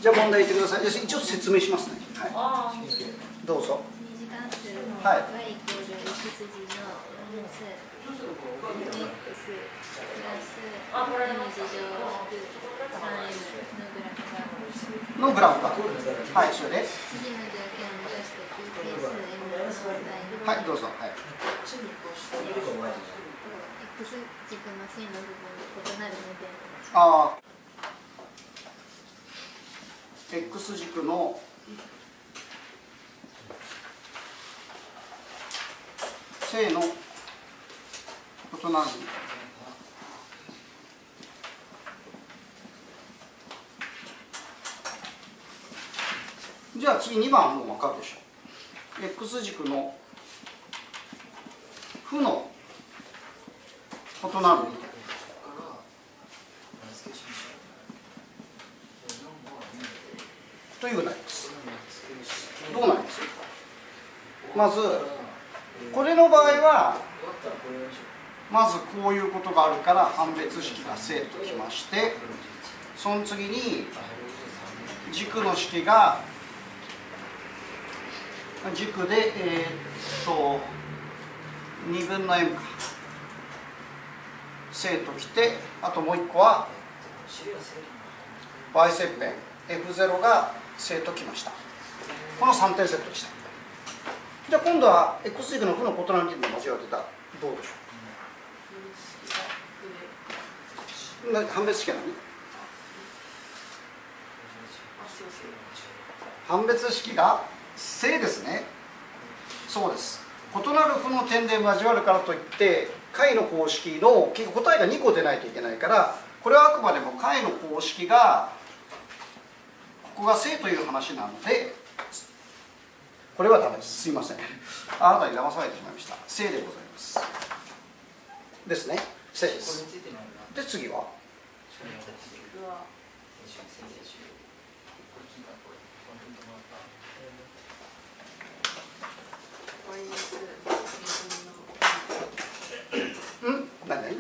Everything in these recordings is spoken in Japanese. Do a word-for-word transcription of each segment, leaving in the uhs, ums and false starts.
じゃあ問題言ってください。じゃあ一応説明しますね。はい。どうぞ。 二次関数のはい。 y イコール x 次の分数 x プラス m 次乗引く さんエム のグラフがのグラフが。はい、それで。 次の条件を満たすとき定数 m の相対のはい、どうぞ。はい。 x 軸の線の部分が異なるので。 ああ。x 軸の正の異なる。じゃあ次にばんも分かるでしょ。x 軸の負の異なるに点。というふうになります。どうなります？まずこれの場合はまずこういうことがあるから判別式が正ときまして、その次に軸の式が軸でえー、っとにぶんの m か正ときて、あともういっこは y 切片 エフゼロ が正ときました。このさんてんセットでした。じゃあ今度は x 軸の負の異なる点で間違ってたらどうでしょう。判別式は何？判別式が正ですね。そうです。異なる負の点で交わるからといって解の公式の結局答えがにこ出ないといけないから、これはあくまでも解の公式がここが正という話なので、これはダメです。すいません。あなたに騙されてしまいました。正でございます。ですね。正です。で次は。ん？何々？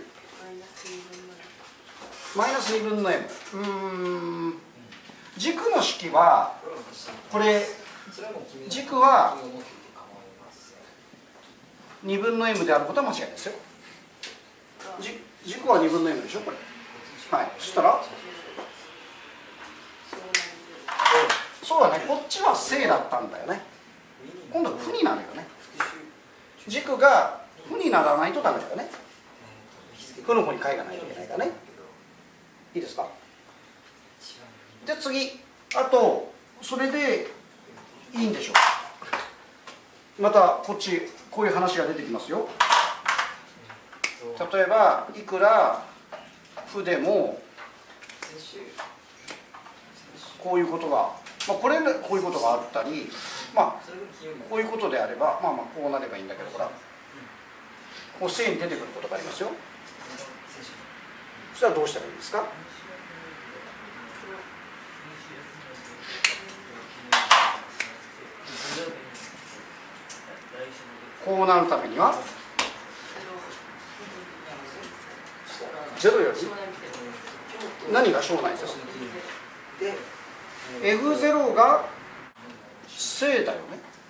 マイナスにぶんの m。うーん。軸の式はこれ軸はにぶんの m であることは間違いないですよ。軸はにぶんの m でしょこれ。はい。そしたらそうだね。こっちは正だったんだよね。今度は負になるよね。軸が負にならないとダメだよね。負の方に解がないといけないからね。いいですか。じゃあ次、あとそれでいいんでしょう。またこっちこういう話が出てきますよ。例えばいくら負でもこういうことが、まあ、これこういうことがあったり、まあこういうことであればまあまあこうなればいいんだけど、ほらこう正に出てくることがありますよ。そしたらどうしたらいいですか。こうなるためにはゼロより何が小ないですよ。エフゼロ が正だよね。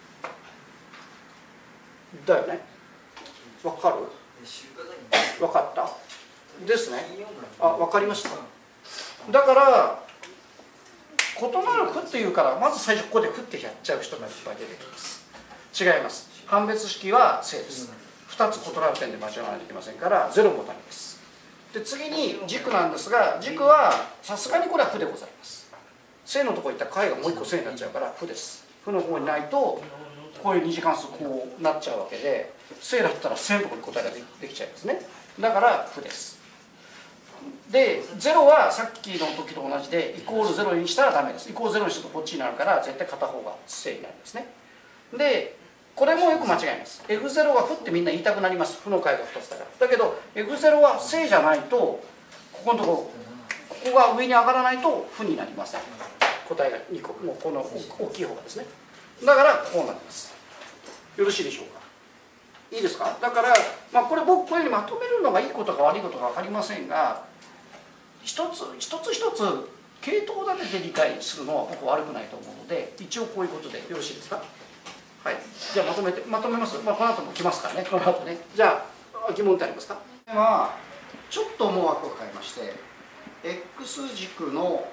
だよね。わかる？わかった？ですね。あ、わかりました。だから異なる負っていうからまず最初ここで負ってやっちゃう人がいっぱい出てきます。違います。判別式は正です。ふたつ異なる点で間違わないといけませんからゼロもダメです。で次に軸なんですが、軸はさすがにこれは負でございます。正のところいったら解がもういっこ正になっちゃうから負です。負の方にないとこういう二次関数こうなっちゃうわけで、正だったら正のところに答えができちゃいますね。だから負です。でゼロはさっきの時と同じでイコールゼロにしたらダメです。イコールゼロにするとこっちになるから絶対片方が正になるんですね。でこれもよく間違えます。エフゼロ は負ってみんな言いたくなります。負の解がふたつだから。だけど エフゼロ は正じゃないとここのところここが上に上がらないと負になりません。答えがにこもうこの大きい方がですね。だからこうなります。よろしいでしょうか。いいですか。だから、まあ、これ僕こういうふうにまとめるのがいいことか悪いことか分かりませんが、一つ一つ一つ系統立てて理解するのは僕悪くないと思うので、一応こういうことでよろしいですか。はい、じゃあまとめてまとめます。まあ、この後も来ますからね、この後ね。じゃあ疑問ってありますか。はちょっと思う枠を変えまして、 X 軸の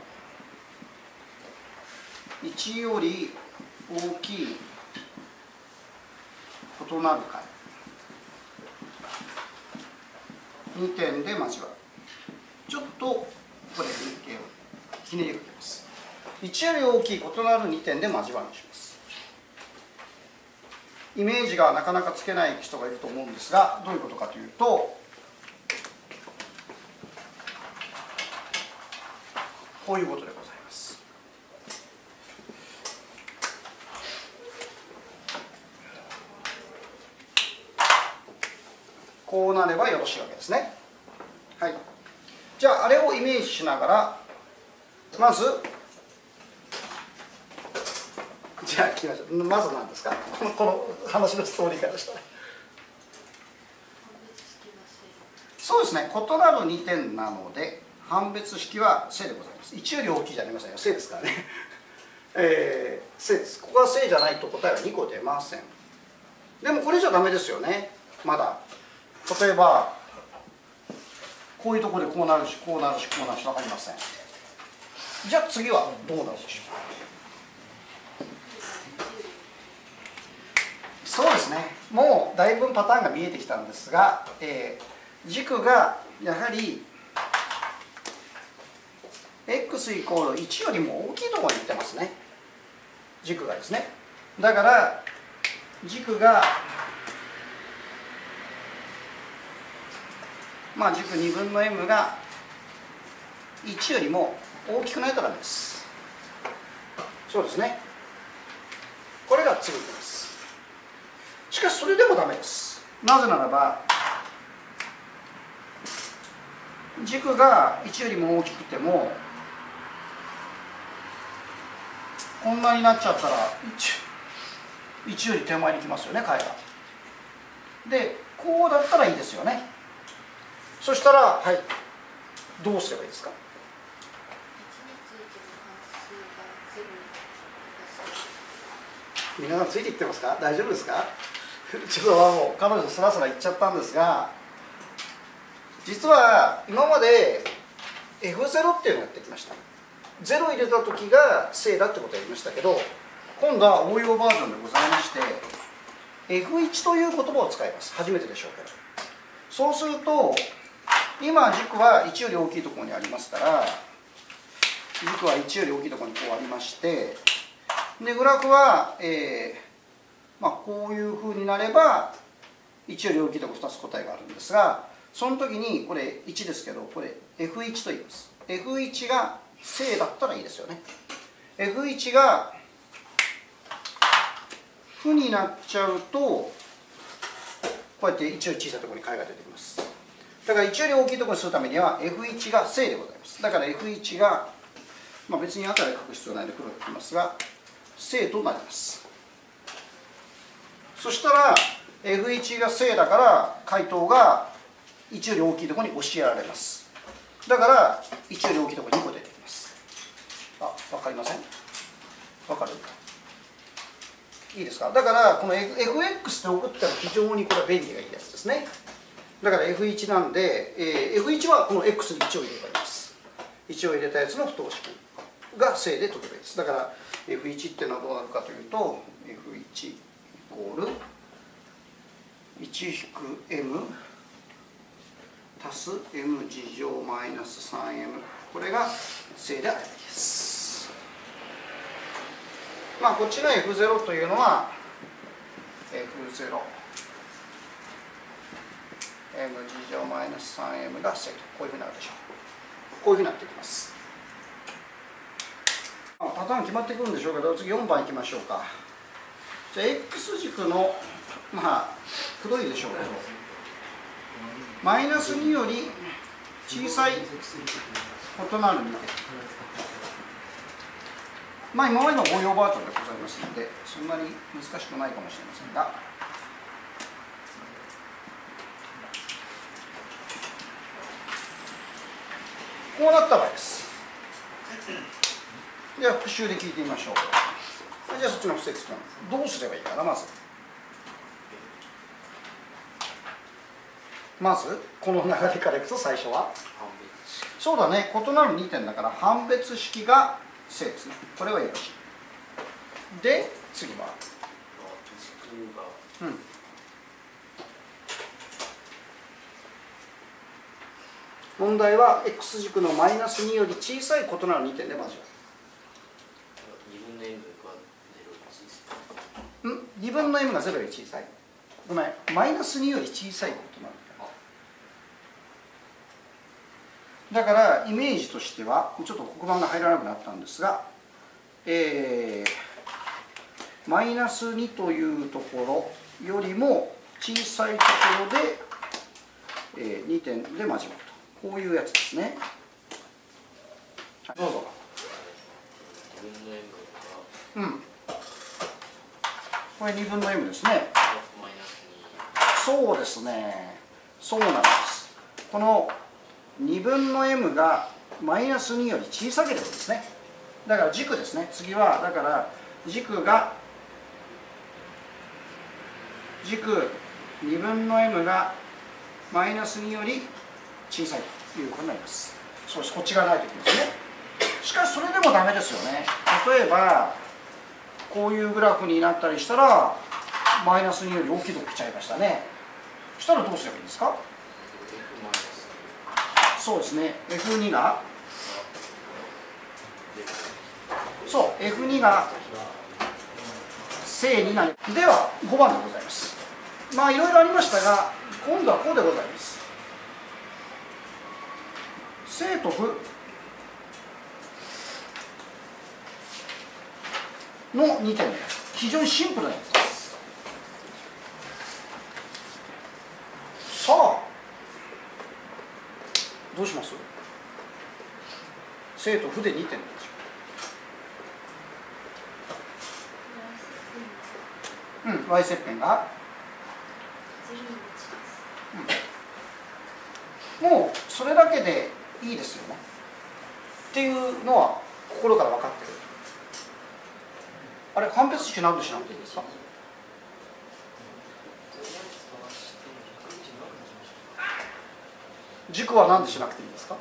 いちより大きい異なる解にてんで交わる。ちょっとこれひねりをかけます。いちより大きい異なるにてんで交わるにします。イメージがなかなかつけない人がいると思うんですが、どういうことかというと、こういうことでございます。こうなればよろしいわけですね。はい。じゃああれをイメージしながら、まずじゃあ聞きましょう。まず何ですか、このこの話のストーリーからしたら。そうですね、異なるにてんなので判別式は正でございます。いちより大きいじゃありませんよ、正ですからね。えー、正です。ここが正じゃないと答えはにこ出ません。でもこれじゃダメですよね。まだ例えばこういうところでこうなるしこうなるしこうなるし分かりません。じゃあ次はどうなるでしょう。そうですね、もうだいぶパターンが見えてきたんですが、えー、軸がやはり x イコールいちよりも大きいところに行ってますね、軸がですね。だから軸がまあ軸にぶんの m がいちよりも大きくないとダメです。そうですね、これが続きます。しかしそれでもダメです。なぜならば軸がいちよりも大きくてもこんなになっちゃったら 1, いちより手前に来ますよね、解が。でこうだったらいいですよね。そしたら、はい、どうすればいいですか。皆さんついていってますか、大丈夫ですか。ちょっともう彼女スラスラ言っちゃったんですが、実は今まで エフゼロ っていうのをやってきました。ゼロ入れた時が正だってことをやりましたけど、今度は応用バージョンでございまして エフいち という言葉を使います。初めてでしょうけど、そうすると今軸はいちより大きいところにありますから、軸はいちより大きいところにこうありまして、でグラフは、えーまあ、こういうふうになればいちより大きいところふたつ答えがあるんですが、その時にこれいちですけど、これ エフいち と言います。 エフいち が正だったらいいですよね。 エフいち が負になっちゃうとこうやっていちより小さいところに解が出てきます。だからいちより大きいところにするためには エフいち が正でございます。だから エフいち が、まあ、別に赤で書く必要ないので黒で書きますが正となります。そしたら エフいち が正だから回答がいちより大きいところに押しやられます。だからいちより大きいところににこ出てきます。あ、分かりません？分かる？いいですか？だからこの エフエックス って送ったら非常にこれは便利がいいやつですね。だから エフいち なんで、えー、エフいち はこの X にいちを入れればいいです。いちを入れたやつの不等式が正で解けばいいです。だから エフいち っていうのはどうなるかというと エフいち イコール いち引く エム 足す エム 次乗マイナス スリーエム、 これが正であればいいです。まあこっちの エフゼロ というのは エフゼロエム 次乗マイナス スリーエム が正と、こういうふうになるでしょう。こういうふうになってきます。パターン決まってくるんでしょうけど、次よんばんいきましょうか。じゃあ X 軸のまあ黒いでしょうけどマイナスにより小さい異なるにてん、まあ今までの応用バージョンでございますのでそんなに難しくないかもしれませんが、こうなった場合です。 では復習で聞いてみましょう。じゃあそっちの不正作るのどうすればいいかな。まずまずこの流れからいくと最初はそうだね、異なるにてんだから判別式が正ですね。これはよろしい。で次はうん問題は x 軸のマイナスにより小さい異なるにてんで交わる。にぶんの m がゼロより小さい。ごめん、マイナスにより小さいことなんだ。だからイメージとしてはちょっと黒板が入らなくなったんですが、えー、マイナスにというところよりも小さいところで、えー、にてんで交わると、こういうやつですね。どうぞ。うん。これにぶんの m ですね。そうですね。そうなんです。このにぶんの m がマイナスにより小さければですね。だから軸ですね。次はだから軸が軸にぶんの m がマイナスにより小さいということになります。そうです。こっちがないときですね。しかしそれでもダメですよね。例えばこういうグラフになったりしたらマイナスにより大きいとこ来ちゃいましたね。そしたらどうすればいいですか。そうですね。エフに がそう エフに が正になる。ではごばんでございます。まあいろいろありましたが今度はこうでございます。正と負のにてんです。非常にシンプルなやつです。さあどうします。正と負でにてんでしょう。うん、y 切片が、うん、もうそれだけでいいですよねっていうのは心から分かってる。あれ判別式何でしなくていいですか。軸は何でしなくていいですか。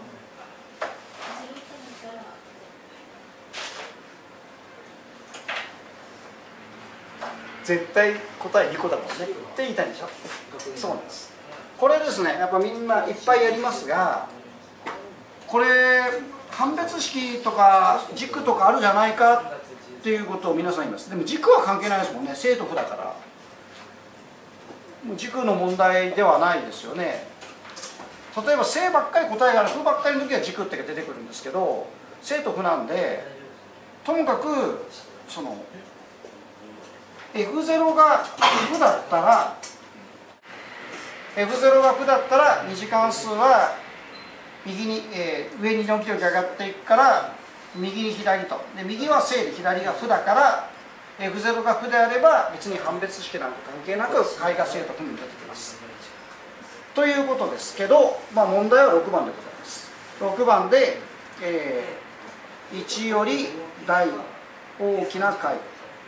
絶対答えにこだもんねって言いたいんでしょ。そうなんです。これですね、やっぱみんないっぱいやりますが、これ判別式とか軸とかあるじゃないかっていうことを皆さん言います。でも軸は関係ないですもんね。正と負だからもう軸の問題ではないですよね。例えば正ばっかり答えがある、負ばっかりの時は軸って出てくるんですけど、正と負なんでともかくその エフゼロ が負だったら エフゼロ が負だったら二次関数は右に、えー、上にのきのき上がっていくから右に左と。で右は正で左が負だから エフゼロ が負であれば別に判別式なんか関係なく解が正と負に出てきます。ということですけど、まあ、問題はろくばんでございます。ろくばんで、えー、いちより大大きな解、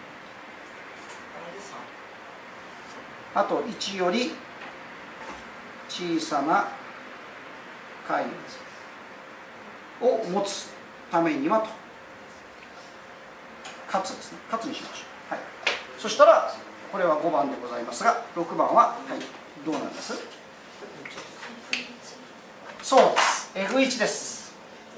あといちより小さな解を持つためにはと、かつですね、かつにしましょう。はい、そしたらこれはごばんでございますが、ろくばんは、はい、どうなんです。そうです。エフいち です。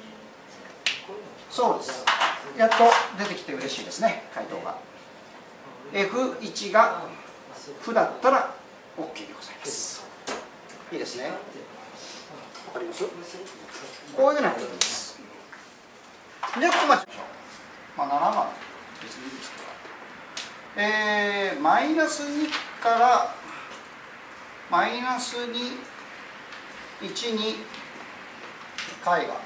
そうです。やっと出てきて嬉しいですね、回答が。エフいち が負だったら OK でございます。いいですね。わかります？こういうふうなことです。で、ここまでしましょう。まあ、ななばん別にいいですけど、えー、マイナスにからマイナスに、いちに解が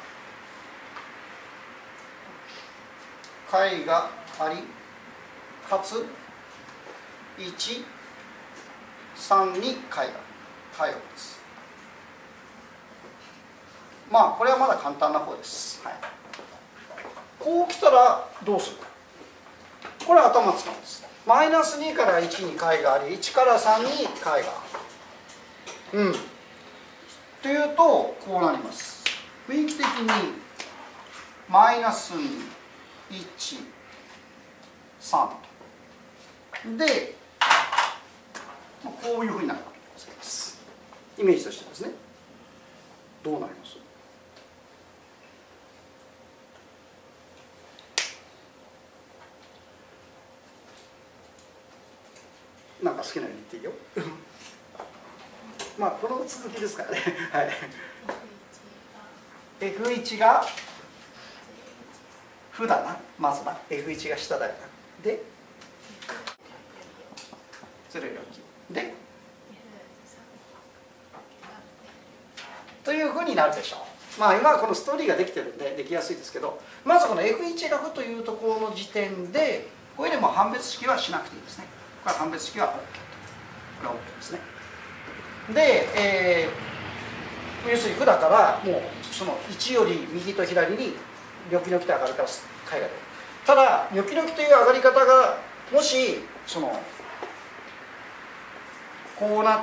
解があり、かついち、さんに解が解を持つ。まあこれはまだ簡単な方です。はい、 こう来たらどうするか、これは頭使うんです。マイナスにからいちに解があり、いちからさんに解がある。うん。というとこうなります。雰囲気的にマイナスに、いち、さんと。で、こういうふうになるわけでございます。イメージとしてですね。どうなります？なんか好きなように言っていいよ。まあこの続きですからね。はい。エフいち が負だな、まずな。エフいち が下だよな。で、ゼロより大きい。で、というふうになるでしょう。まあ今はこのストーリーができてるんでできやすいですけど、まずこの エフいち が負というところの時点で、これでも判別式はしなくていいですね。これは判別式は OK と。これは OK ですね。で、えー、要するに負だからもうそのいちより右と左にニョキニョキと上がるから解が出る。ただニョキニョキという上がり方がもしそのこうなって、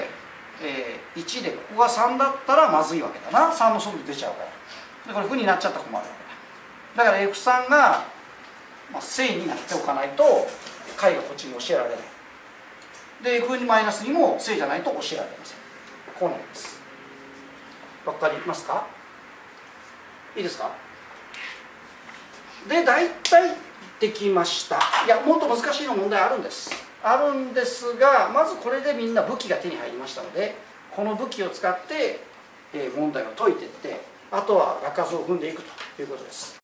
えー、いちでここがさんだったらまずいわけだな。さんの速度出ちゃうから。でこれ負になっちゃったら困るわけだ。だから エフさん が、まあ、正になっておかないと解がこっちに教えられない。で エフマイナスに も正じゃないと教えられません。こうなります。わかりますか？いいですか？で大体できました。いやもっと難しいの問題あるんですあるんですが、まずこれでみんな武器が手に入りましたので、この武器を使って問題を解いていって、あとは場数を踏んでいくということです。